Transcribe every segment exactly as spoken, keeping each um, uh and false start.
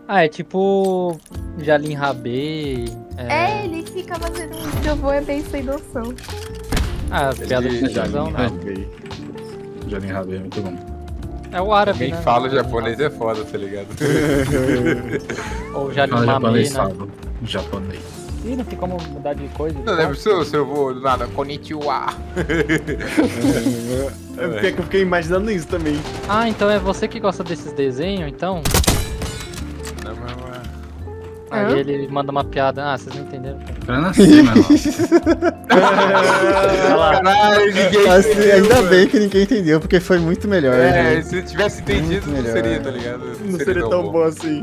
Ah, é tipo Jalim Rabê. É... é, ele fica fazendo um videovô, é bem sem noção. Ah, piada de tiozão, né? Jalim Rabê é muito bom. É o árabe, Quem né? fala japonês é foda, tá ligado? Ou Jalim Fala Mamê, japonês, né? fala. Japonês. Ih, não tem como mudar de coisa. Não lembro se eu, se eu vou do nada, konnichiwa. É porque eu fiquei imaginando isso também. Ah, então é você que gosta desses desenhos, então? Não, mas, mas... Aí Hã? ele manda uma piada. Ah, vocês não entenderam. Pra nascer, mano. Caralho, ninguém Assim, entendeu, ainda mano. bem que ninguém entendeu, porque foi muito melhor. É, né? se tivesse entendido, Muito não melhor. seria, tá ligado? Não seria tão bom assim.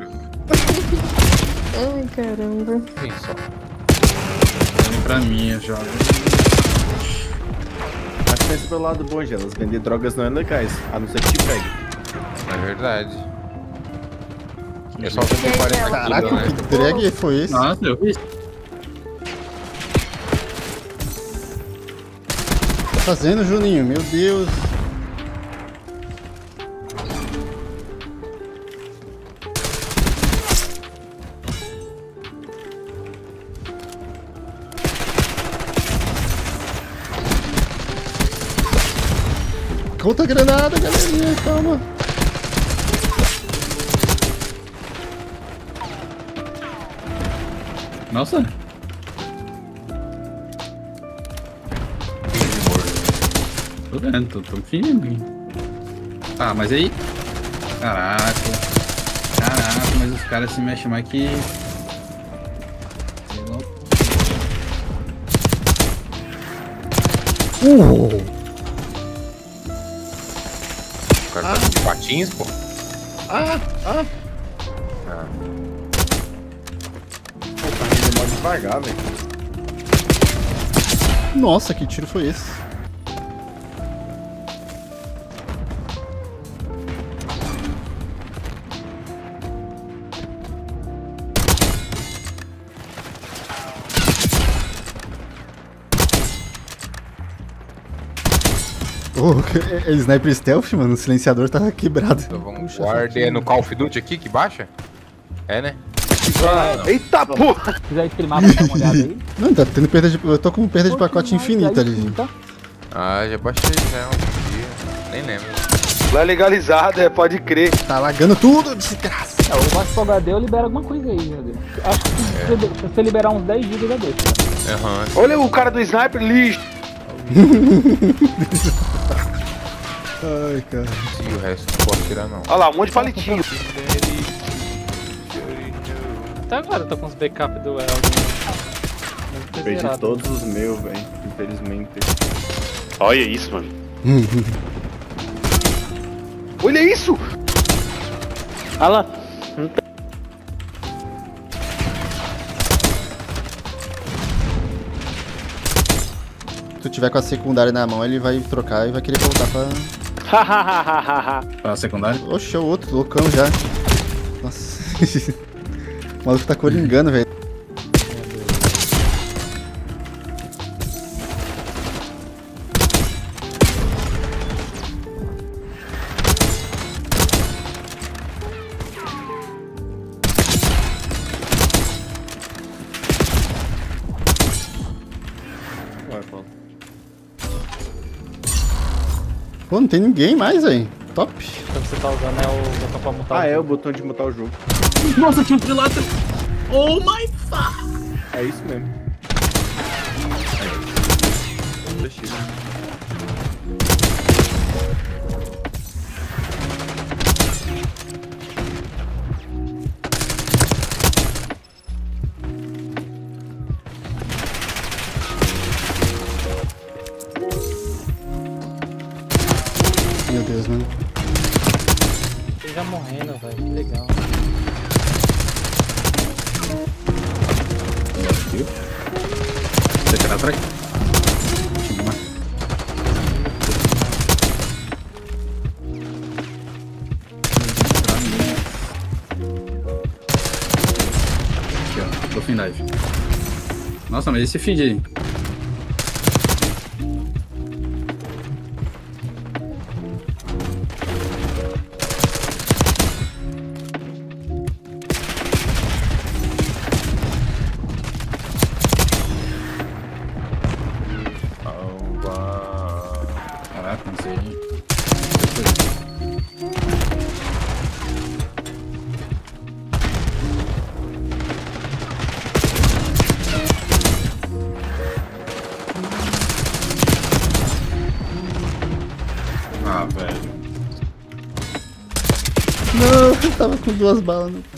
Ai, caramba. Sim, só. Pra mim, é jovem. Mas pensa pelo lado bom, Gelas. Vender drogas não é legais, a não ser que te pegue. É verdade. É só vender quarenta Caraca, quilos, né? que drag foi esse? Nossa, eu vi. Tá fazendo, Juninho? Meu Deus. Conta a granada, galerinha, calma. Nossa. Tô vendo, tô, tô firme. Ah, mas aí... Caraca. Caraca, mas os caras se mexem mais que... Sei lá. Uh! O cara tá com patins, pô. Ah, ah. Ah. Pô, tá indo mó devagar, velho. Nossa, que tiro foi esse? Oh, é, é sniper stealth, mano. O silenciador tá quebrado. Então vamos Puxa, guarda. saquinho. É no Call of Duty aqui que baixa? É, né? Eita porra! Se quiser streamar pra dar uma olhada aí. Não, tá tendo perda de. Eu tô com perda de pacote infinita ali. Então, Ah, já baixei já um dia. Nem lembro. Lá é legalizado, é, pode crer. Tá lagando tudo, desgraça. é, o Max H D eu libero alguma coisa aí, meu Deus. Acho que se você- se você liberar uns dez gigas já deixa. Aham. Olha o cara do sniper, lixo. Ai, cara. E o resto não posso tirar, não. Olha lá, um monte de palitinho. Até agora eu tô com os backups do Elden. Muito Perdi zerado. todos os meus, velho. Infelizmente. Olha isso, mano. Olha isso! Olha lá. Se tu tiver com a secundária na mão, ele vai trocar e vai querer voltar pra. Pra secundária. Oxe, é o outro, loucão já. Nossa. O maluco tá coringando, velho. Vai, Paulo. Pô, não tem ninguém mais, velho. Top. Então você tá usando é o botão pra mutar. Ah, o é o jogo. botão de mutar o jogo. Nossa, tinha um trilátero. Oh my fuck. É isso mesmo. Deixa eu ir. Meu Deus, mano. Ele já morrendo, velho. Que legal. Você quer atrás? Vamos lá. Aqui, ó. Tô fim dive. Nossa, mas esse feed aí. tava com duas balas no...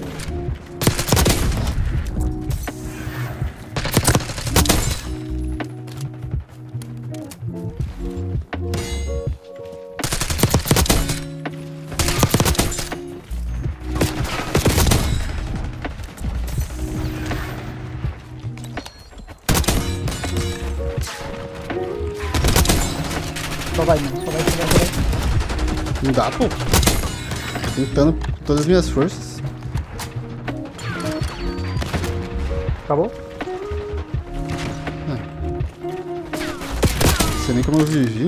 Só vai, mano. Só vai, só vai, só vai. Não dá, pô. Tentando todas as minhas forças. Acabou? Não sei nem como eu vivi.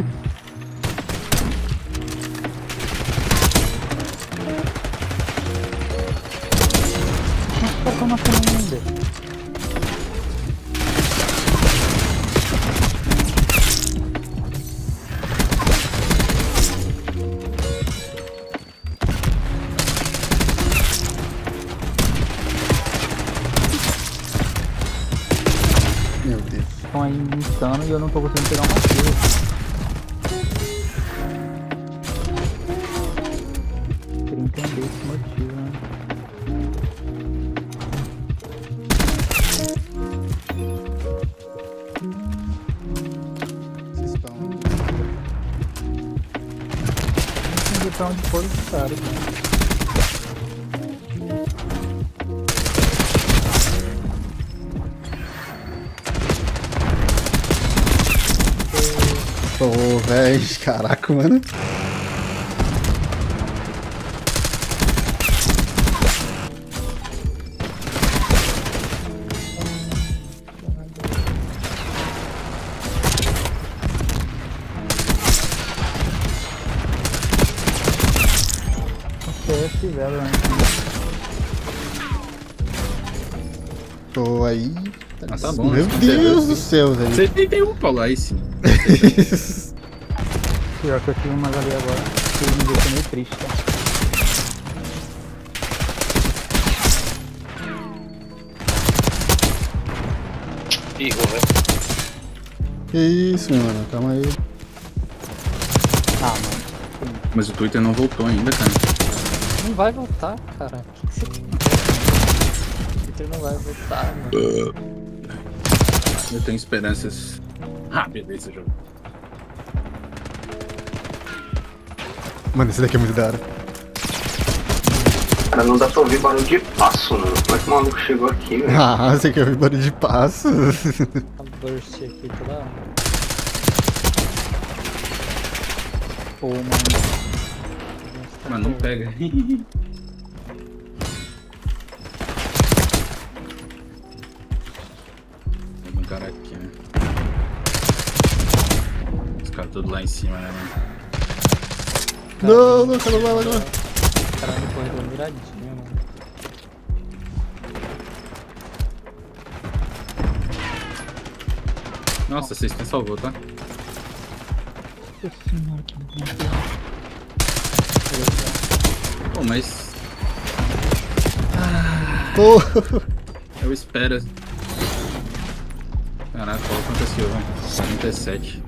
Nossa, como assim ainda? Meu Deus. Estão aí me insano e eu não tô conseguindo pegar uma kill. Queria entender esse motivo, né? Esse spawn. Não entendi pra onde foram os caras, né? Pô, velho. Caraca, mano. C S zero, né? Tô aí. Ah, tá bom. Meu né? Deus do céu, velho. Você tem um Paulo aí sim. Pior que eu tive umas ali agora. Que me deixou meio triste, tá? Ih, velho. Que isso, mano. Calma aí. Ah, mano. Mas o Twitter não voltou ainda, cara. Não vai voltar, cara. O que você tem? O Twitter não vai voltar, mano. Eu tenho esperanças rápidas nesse jogo. Mano, esse daqui é muito da hora. Cara, não dá pra ouvir barulho de passo, mano. Como é que o maluco chegou aqui, velho? Ah, você quer ouvir barulho de passo? A burst aqui toda hora. Pô, mano. Mas não pega. Tem um cara aqui, né? Os caras todos lá em cima, né, mano? Não, não, cara, vai, vai, vai. Caralho, no corredor viradinho, mano. Nossa, vocês têm salvou, tá? Nossa senhora, que bonito. Pô, mas Pô. eu espero. Caraca, olha o que aconteceu, velho. trinta e sete.